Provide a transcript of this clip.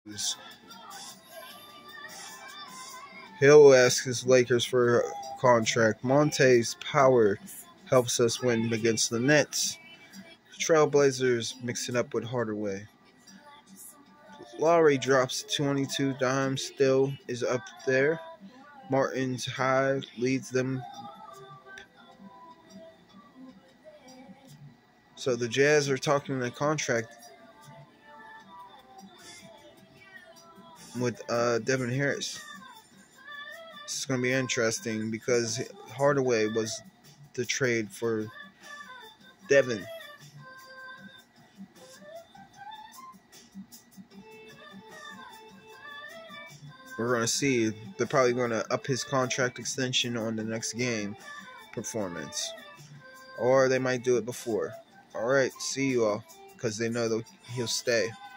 Hill asks his Lakers for a contract. Monte's power helps us win against the Nets. Trailblazers mixing up with Hardaway. Lowry drops 22 dimes, still is up there. Martin's high leads them. So the Jazz are talking a contract with Devin Harris. This is going to be interesting because Hardaway was the trade for Devin. We're going to see. They're probably going to up his contract extension on the next game performance. Or they might do it before. All right, see you all, because they know that he'll stay.